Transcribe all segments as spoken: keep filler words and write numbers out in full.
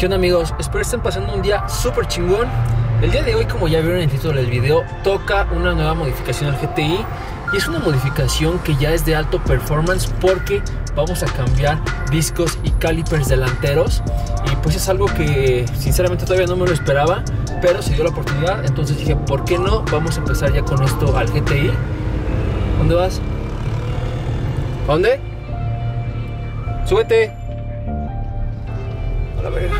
¿Qué onda, amigos? Espero estén pasando un día súper chingón. El día de hoy, como ya vieron en el título del video, toca una nueva modificación al G T I. Y es una modificación que ya es de alto performance porque vamos a cambiar discos y calipers delanteros. Y pues es algo que sinceramente todavía no me lo esperaba, pero se dio la oportunidad. Entonces dije, ¿por qué no? Vamos a empezar ya con esto al G T I. ¿Dónde vas? ¿A dónde? ¡Súbete! A la verga.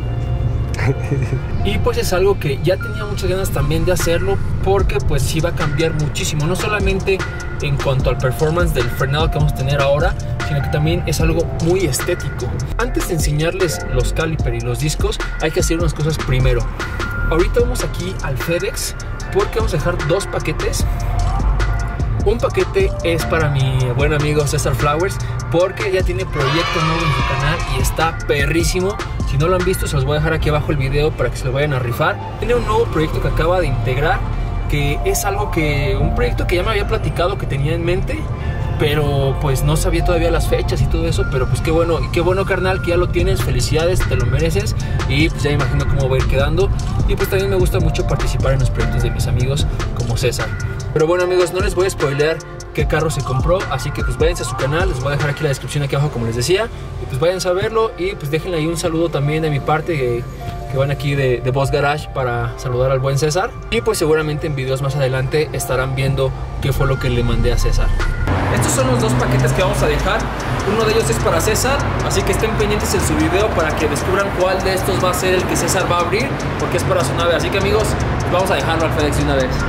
Y pues es algo que ya tenía muchas ganas también de hacerlo, porque pues sí va a cambiar muchísimo, no solamente en cuanto al performance del frenado que vamos a tener ahora, sino que también es algo muy estético. Antes de enseñarles los calipers y los discos, hay que hacer unas cosas primero. Ahorita vamos aquí al FedEx porque vamos a dejar dos paquetes. Un paquete es para mi buen amigo César Flowers, porque ya tiene proyecto nuevo en su canal y está perrísimo. Si no lo han visto, se los voy a dejar aquí abajo el video para que se lo vayan a rifar. Tiene un nuevo proyecto que acaba de integrar, que es algo que, un proyecto que ya me había platicado que tenía en mente, pero pues no sabía todavía las fechas y todo eso. Pero pues qué bueno, y qué bueno, carnal, que ya lo tienes. Felicidades, te lo mereces. Y pues ya me imagino cómo va a ir quedando. Y pues también me gusta mucho participar en los proyectos de mis amigos como César. Pero bueno, amigos, no les voy a spoilear qué carro se compró, así que pues váyanse a su canal. Les voy a dejar aquí la descripción aquí abajo, como les decía, y pues váyanse a verlo. Y pues déjenle ahí un saludo también de mi parte, que, que van aquí de, de Boss Garage para saludar al buen César. Y pues seguramente en videos más adelante estarán viendo qué fue lo que le mandé a César. Estos son los dos paquetes que vamos a dejar. Uno de ellos es para César, así que estén pendientes en su video para que descubran cuál de estos va a ser el que César va a abrir, porque es para su nave. Así que, amigos, vamos a dejarlo al FedEx de una vez.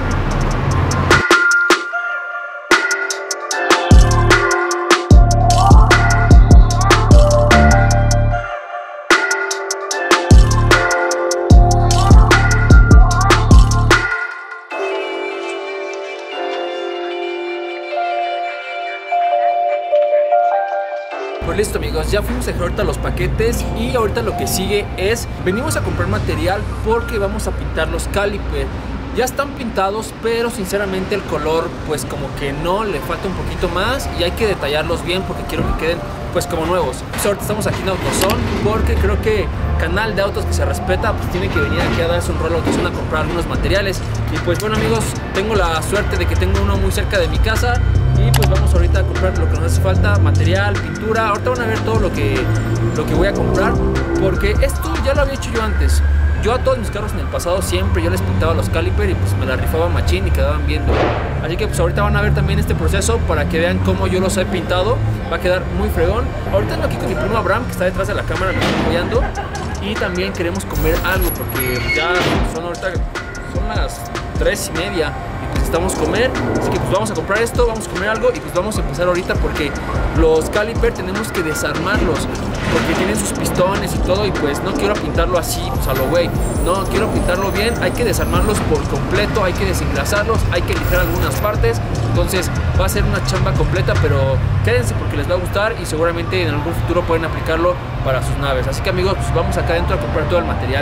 Pues listo, amigos, ya fuimos a dejar ahorita los paquetes y ahorita lo que sigue es, venimos a comprar material porque vamos a pintar los calipers. Ya están pintados, pero sinceramente el color pues como que no, le falta un poquito más y hay que detallarlos bien porque quiero que queden pues como nuevos. Pues ahorita estamos aquí en AutoZone porque creo que canal de autos que se respeta pues tiene que venir aquí a darse un rol a AutoZone a comprar algunos materiales. Y pues bueno, amigos, tengo la suerte de que tengo uno muy cerca de mi casa. Y pues vamos ahorita a comprar lo que nos hace falta, material, pintura. Ahorita van a ver todo lo que, lo que voy a comprar, porque esto ya lo había hecho yo antes. Yo a todos mis carros en el pasado siempre yo les pintaba los calipers y pues me la rifaba machín y quedaban viendo. Así que pues ahorita van a ver también este proceso para que vean cómo yo los he pintado. Va a quedar muy fregón. Ahorita ando aquí con mi primo Abraham, que está detrás de la cámara, me está apoyando. Y también queremos comer algo porque ya son ahorita son las tres y media. Necesitamos comer, así que pues vamos a comprar esto, vamos a comer algo y pues vamos a empezar ahorita, porque los calipers tenemos que desarmarlos porque tienen sus pistones y todo, y pues no quiero pintarlo así pues a lo güey, no, quiero pintarlo bien. Hay que desarmarlos por completo, hay que desengrasarlos, hay que lijar algunas partes. Entonces va a ser una chamba completa, pero quédense porque les va a gustar y seguramente en algún futuro pueden aplicarlo para sus naves. Así que, amigos, pues vamos acá adentro a comprar todo el material.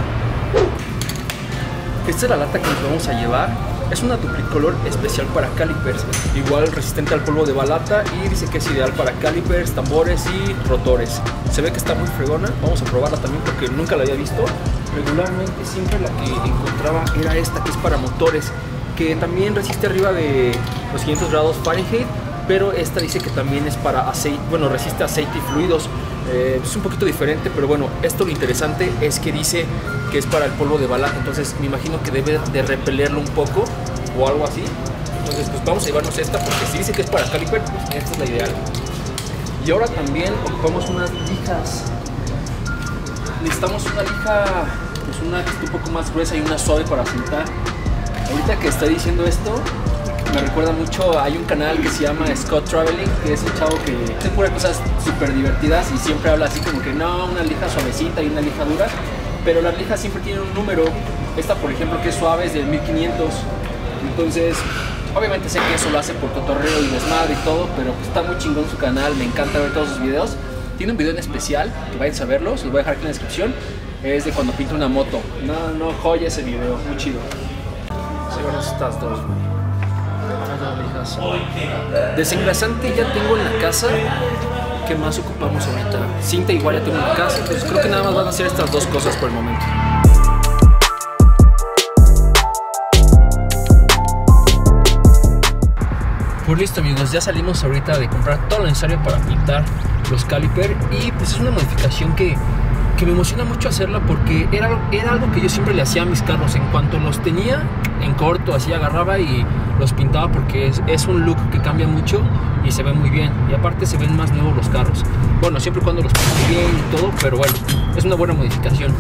Esta es la lata que nos vamos a llevar. Es una duplicolor especial para calipers, igual resistente al polvo de balata, y dice que es ideal para calipers, tambores y rotores. Se ve que está muy fregona, vamos a probarla también porque nunca la había visto. Regularmente siempre la que encontraba era esta, que es para motores, que también resiste arriba de los quinientos grados Fahrenheit, pero esta dice que también es para aceite, bueno, resiste aceite y fluidos. Eh, es un poquito diferente, pero bueno, esto lo interesante es que dice que es para el polvo de balata, entonces me imagino que debe de repelerlo un poco o algo así. Entonces pues vamos a llevarnos esta, porque si dice que es para caliper, pues esta es la ideal. Y ahora también ocupamos unas lijas. Necesitamos una lija, pues una que esté un poco más gruesa y una suave para pintar. Ahorita que estoy diciendo esto, me recuerda mucho, hay un canal que se llama Scott Traveling, que es un chavo que hace puras cosas súper divertidas y siempre habla así como que no, una lija suavecita y una lija dura, pero las lijas siempre tienen un número. Esta, por ejemplo, que es suave, es del mil quinientos, entonces obviamente sé que eso lo hace por cotorreo y desmadre y todo, pero pues está muy chingón su canal, me encanta ver todos sus videos. Tiene un video en especial, que vayan a verlo, se los voy a dejar aquí en la descripción, es de cuando pinta una moto. No, no, joya ese video, muy chido. Sí, bueno, estas dos, güey. Desengrasante ya tengo en la casa, ¿qué más ocupamos ahorita? Cinta igual ya tengo en la casa, entonces creo que nada más van a hacer estas dos cosas por el momento. Pues listo amigos, ya salimos ahorita de comprar todo lo necesario para pintar los caliper y pues es una modificación que, que me emociona mucho hacerla porque era, era algo que yo siempre le hacía a mis carros. En cuanto los tenía en corto, así agarraba y los pintaba porque es, es un look que cambia mucho y se ve muy bien, y aparte se ven más nuevos los carros. Bueno, siempre y cuando los pinte bien y todo, pero bueno, es una buena modificación.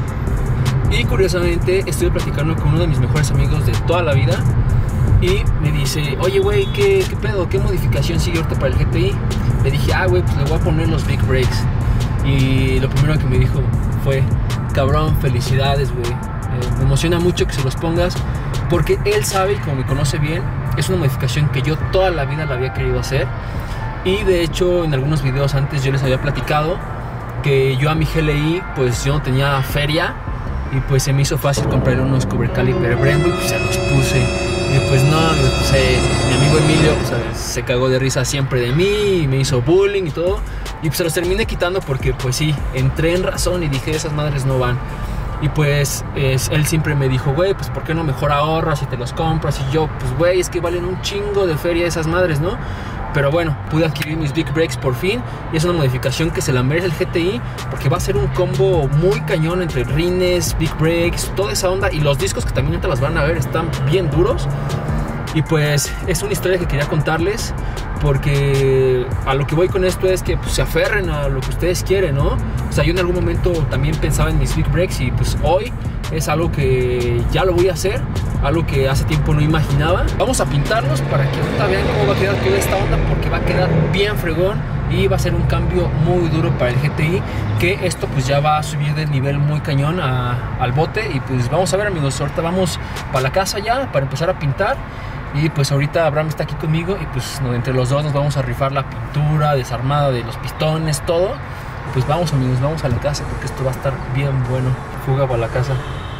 Y curiosamente estuve platicando con uno de mis mejores amigos de toda la vida y me dice, oye güey, ¿qué, ¿qué pedo? ¿Qué modificación sigue ahorita para el G T I? Le dije, ah güey, pues le voy a poner los Big Brakes. Y lo primero que me dijo fue, cabrón, felicidades güey, eh, me emociona mucho que se los pongas, porque él sabe, y como me conoce bien, es una modificación que yo toda la vida la había querido hacer. Y de hecho en algunos videos antes yo les había platicado que yo a mi G L I pues yo no tenía feria, y pues se me hizo fácil comprarle unos cover caliper Brembo y pues se los puse. Y pues no, pues, eh, mi amigo Emilio pues, se cagó de risa siempre de mí y me hizo bullying y todo. Y pues se los terminé quitando porque pues sí, entré en razón y dije, esas madres no van. Y pues es, él siempre me dijo, güey, pues ¿por qué no mejor ahorras y te los compras? Y yo, pues güey, es que valen un chingo de feria esas madres, ¿no? Pero bueno, pude adquirir mis Big Brakes por fin y es una modificación que se la merece el G T I porque va a ser un combo muy cañón entre rines, Big Brakes, toda esa onda, y los discos que también ahorita las van a ver están bien duros. Y pues es una historia que quería contarles porque a lo que voy con esto es que pues, se aferren a lo que ustedes quieren, ¿no? O sea, yo en algún momento también pensaba en mis Big Brakes y pues hoy es algo que ya lo voy a hacer, algo que hace tiempo no imaginaba. Vamos a pintarlos para que ahorita vean cómo va a quedar toda esta onda, porque va a quedar bien fregón y va a ser un cambio muy duro para el G T I, que esto pues ya va a subir de nivel muy cañón a, al bote. Y pues vamos a ver amigos, ahorita vamos para la casa ya para empezar a pintar. Y pues ahorita Abraham está aquí conmigo y pues entre los dos nos vamos a rifar la pintura, desarmada de los pistones, todo. Y pues vamos amigos, vamos a la casa porque esto va a estar bien bueno. Fuga para la casa.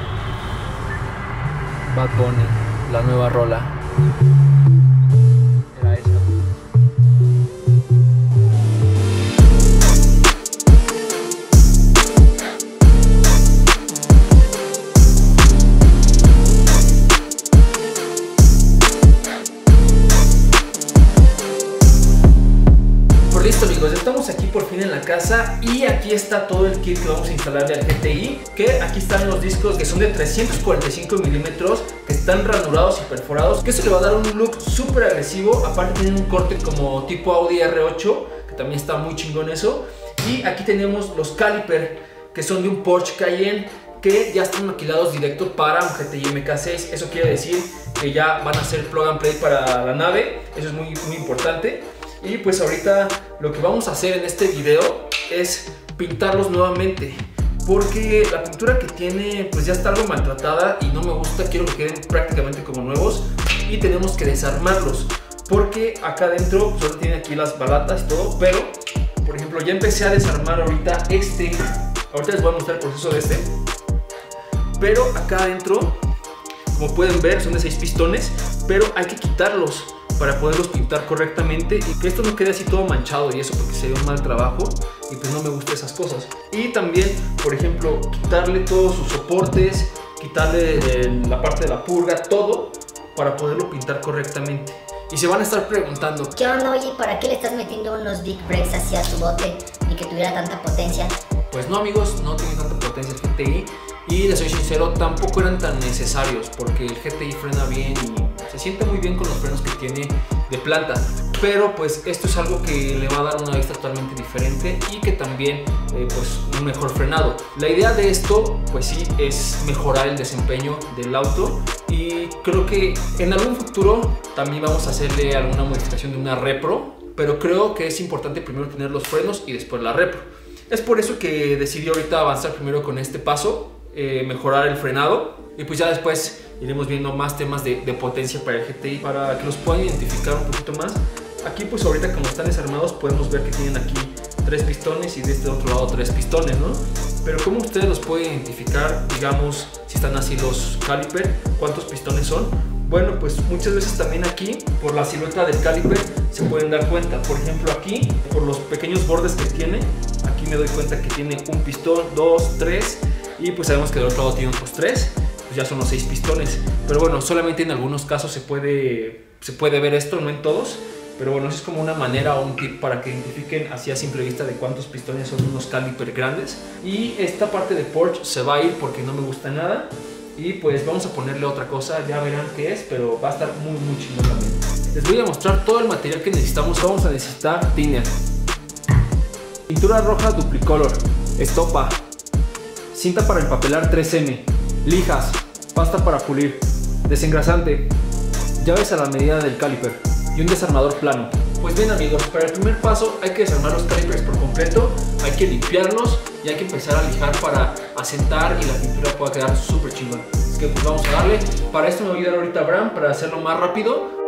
Bad Bunny, la nueva rola. Era esa. Listo amigos, estamos aquí por fin en la casa y aquí está todo el kit que vamos a instalarle al G T I. Que aquí están los discos que son de trescientos cuarenta y cinco milímetros, que están ranurados y perforados, que eso le va a dar un look súper agresivo. Aparte tienen un corte como tipo Audi R ocho, que también está muy chingón eso. Y aquí tenemos los caliper, que son de un Porsche Cayenne, que ya están maquilados directo para un G T I M K seis. Eso quiere decir que ya van a ser plug and play para la nave. Eso es muy, muy importante. Y pues ahorita lo que vamos a hacer en este video es pintarlos nuevamente, porque la pintura que tiene pues ya está algo maltratada y no me gusta. Quiero que queden prácticamente como nuevos y tenemos que desarmarlos, porque acá adentro solo tiene aquí las balatas y todo. Pero por ejemplo ya empecé a desarmar ahorita este. Ahorita les voy a mostrar el proceso de este. Pero acá adentro, como pueden ver, son de seis pistones, pero hay que quitarlos para poderlos pintar correctamente y que esto no quede así todo manchado, y eso porque sería un mal trabajo y pues no me gustan esas cosas. Y también, por ejemplo, quitarle todos sus soportes, quitarle el, la parte de la purga, todo para poderlo pintar correctamente. Y se van a estar preguntando, ¿qué onda, oye? ¿Para qué le estás metiendo unos Big Brakes hacia tu bote y que tuviera tanta potencia? Pues no amigos, no tiene tanta potencia el G T I y les soy sincero, tampoco eran tan necesarios, porque el G T I frena bien y se siente muy bien con los frenos que tiene de planta. Pero pues esto es algo que le va a dar una vista totalmente diferente y que también eh, pues un mejor frenado. La idea de esto pues sí es mejorar el desempeño del auto, y creo que en algún futuro también vamos a hacerle alguna modificación de una repro, pero creo que es importante primero tener los frenos y después la repro. Es por eso que decidí ahorita avanzar primero con este paso, eh, mejorar el frenado, y pues ya después iremos viendo más temas de, de potencia para el G T I, para que los puedan identificar un poquito más. Aquí pues ahorita como están desarmados podemos ver que tienen aquí tres pistones y de este otro lado tres pistones, ¿no? Pero ¿cómo ustedes los pueden identificar, digamos, si están así los caliper, cuántos pistones son? Bueno, pues muchas veces también aquí, por la silueta del caliper, se pueden dar cuenta. Por ejemplo aquí, por los pequeños bordes que tiene, aquí me doy cuenta que tiene un pistón, dos, tres, y pues sabemos que del otro lado tiene otros tres, pues ya son los seis pistones. Pero bueno, solamente en algunos casos se puede, se puede ver esto, no en todos. Pero bueno, eso es como una manera o un tip para que identifiquen así a simple vista de cuántos pistones son unos caliper grandes. Y esta parte de Porsche se va a ir porque no me gusta nada. Y pues vamos a ponerle otra cosa, ya verán qué es, pero va a estar muy muy chingón también. Les voy a mostrar todo el material que necesitamos. Vamos a necesitar thinner, pintura roja duplicolor, estopa, cinta para empapelar tres eme, lijas, pasta para pulir, desengrasante, llaves a la medida del caliper y un desarmador plano. Pues bien amigos, para el primer paso hay que desarmar los calipers por completo, hay que limpiarlos y hay que empezar a lijar para asentar y la pintura pueda quedar súper chingón. Así que pues vamos a darle. Para esto me va a ayudar ahorita Abraham para hacerlo más rápido.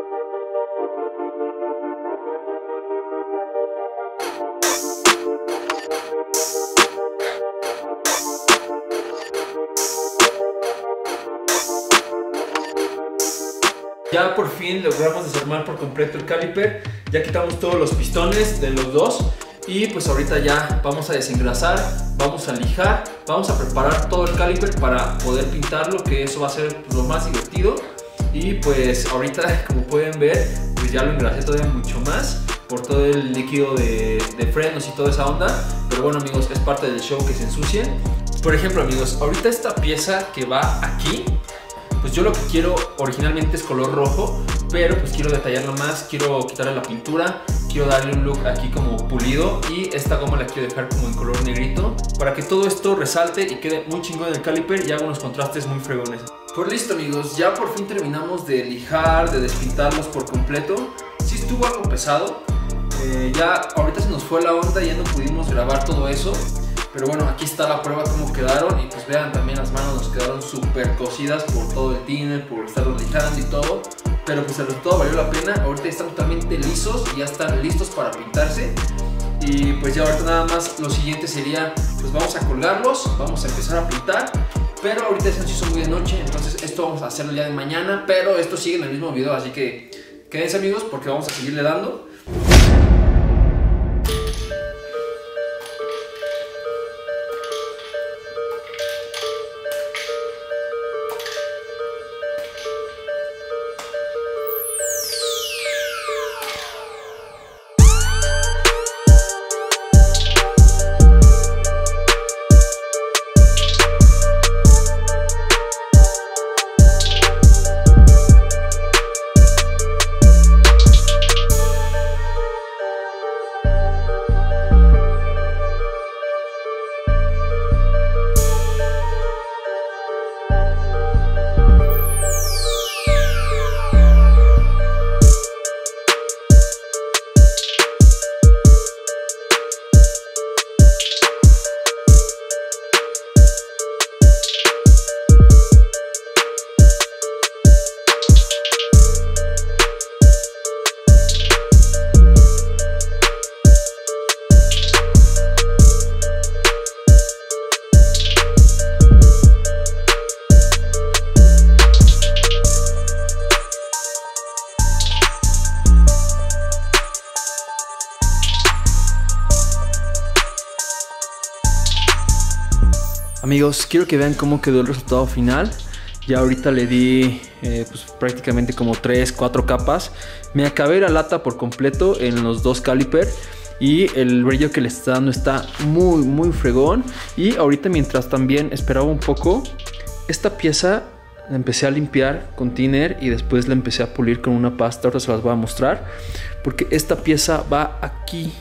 Ya por fin logramos desarmar por completo el caliper, ya quitamos todos los pistones de los dos y pues ahorita ya vamos a desengrasar, vamos a lijar, vamos a preparar todo el caliper para poder pintarlo, que eso va a ser lo más divertido. Y pues ahorita, como pueden ver, pues ya lo engrasé todavía mucho más por todo el líquido de, de frenos y toda esa onda. Pero bueno amigos, es parte del show que se ensucien. Por ejemplo amigos, ahorita esta pieza que va aquí, pues yo lo que quiero originalmente es color rojo, pero pues quiero detallarlo más, quiero quitarle la pintura, quiero darle un look aquí como pulido y esta goma la quiero dejar como en color negrito para que todo esto resalte y quede muy chingón en el caliper y haga unos contrastes muy fregones. Pues listo amigos, ya por fin terminamos de lijar, de despintarlos por completo. Sí estuvo algo pesado, eh, ya ahorita se nos fue la onda y ya no pudimos grabar todo eso. Pero bueno, aquí está la prueba cómo quedaron y pues vean también las manos nos quedaron súper cocidas por todo el thinner, por estarlos lijando y todo. Pero pues el resultado valió la pena, ahorita están totalmente lisos y ya están listos para pintarse. Y pues ya ahorita nada más lo siguiente sería, pues vamos a colgarlos, vamos a empezar a pintar. Pero ahorita se nos hizo muy de noche, entonces esto vamos a hacerlo el día de mañana. Pero esto sigue en el mismo video, así que quédense amigos porque vamos a seguirle dando. Amigos, quiero que vean cómo quedó el resultado final. Ya ahorita le di eh, pues prácticamente como tres, cuatro capas. Me acabé la lata por completo en los dos caliper y el brillo que le está dando está muy muy fregón. Y ahorita mientras también esperaba un poco, esta pieza la empecé a limpiar con thinner y después la empecé a pulir con una pasta. Ahora se las voy a mostrar porque esta pieza va aquí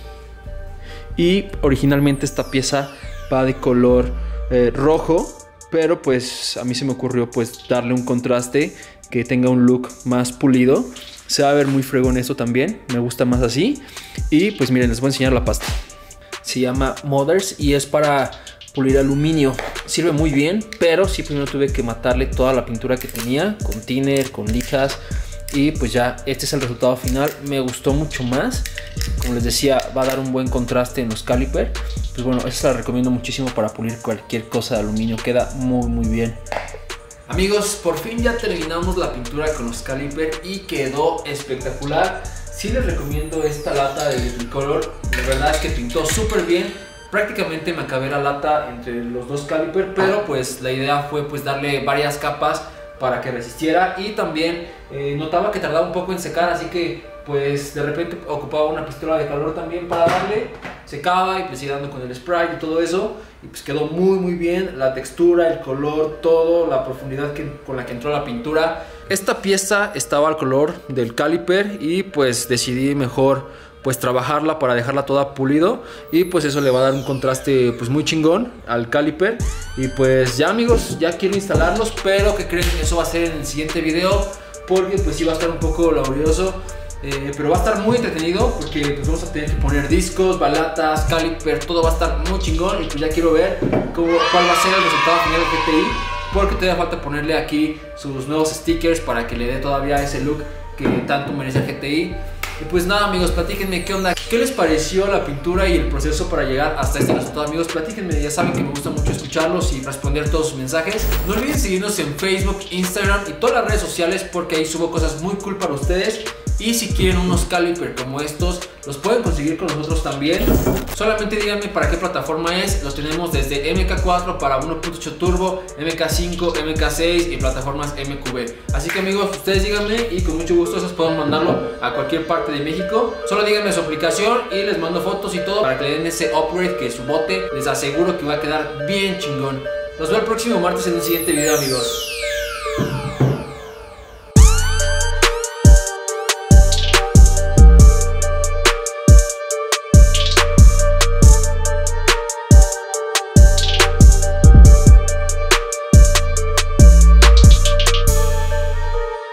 y originalmente esta pieza va de color eh, rojo, pero pues a mí se me ocurrió pues darle un contraste que tenga un look más pulido. Se va a ver muy fregón esto también, me gusta más así. Y pues miren, les voy a enseñar la pasta. Se llama Mothers y es para pulir aluminio. Sirve muy bien, pero sí primero tuve que matarle toda la pintura que tenía con thinner, con lijas. Y pues ya este es el resultado final. Me gustó mucho más. Como les decía, va a dar un buen contraste en los caliper. Pues bueno, esta la recomiendo muchísimo para pulir cualquier cosa de aluminio. Queda muy muy bien. Amigos, por fin ya terminamos la pintura con los caliper y quedó espectacular. sí les recomiendo esta lata de Tricolor. La verdad es que pintó súper bien. Prácticamente me acabé la lata entre los dos caliper, pero pues la idea fue pues darle varias capas para que resistiera, y también eh, notaba que tardaba un poco en secar, así que pues de repente ocupaba una pistola de calor también para darle, secaba y pues iba dando con el spray y todo eso, y pues quedó muy muy bien, la textura, el color, todo, la profundidad que, con la que entró la pintura. Esta pieza estaba al color del caliper y pues decidí mejor pues trabajarla para dejarla toda pulido, y pues eso le va a dar un contraste pues muy chingón al caliper. Y pues ya amigos, ya quiero instalarlos, pero que creen que eso va a ser en el siguiente video, porque pues sí va a estar un poco laborioso, eh, pero va a estar muy entretenido, porque pues vamos a tener que poner discos, balatas, caliper, todo va a estar muy chingón. Y pues ya quiero ver cómo, cuál va a ser el resultado final del G T I, porque todavía falta ponerle aquí sus nuevos stickers para que le dé todavía ese look que tanto merece el G T I. Y pues nada amigos, platíquenme qué onda, qué les pareció la pintura y el proceso para llegar hasta este resultado. Amigos, platíquenme, ya saben que me gusta mucho escucharlos y responder todos sus mensajes. No olviden seguirnos en Facebook, Instagram y todas las redes sociales, porque ahí subo cosas muy cool para ustedes. Y si quieren unos caliper como estos, los pueden conseguir con nosotros también. Solamente díganme para qué plataforma es. Los tenemos desde M K cuatro para uno punto ocho turbo, M K cinco, M K seis y plataformas M Q B. Así que amigos, ustedes díganme y con mucho gusto esos puedo mandarlo a cualquier parte de México. Solo díganme su aplicación y les mando fotos y todo para que le den ese upgrade, que su bote les aseguro que va a quedar bien chingón. Nos vemos el próximo martes en un siguiente video amigos.